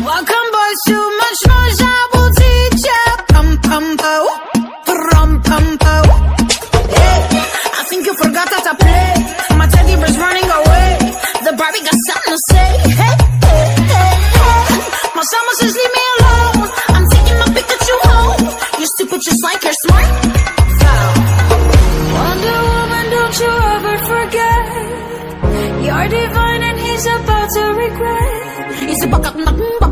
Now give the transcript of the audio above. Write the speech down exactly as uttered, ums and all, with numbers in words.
Welcome boys, too much noise, I will teach ya. Pum pum po, pum pum po. Hey, I think you forgot how to play. My teddy bear's running away. The Barbie got something to say. Hey, hey, hey, hey. My summer says leave me alone. I'm taking my Pikachu home. You're stupid just like you're smart. Wonder Woman, don't you ever forget. You're divine and he's about to regret. He's about to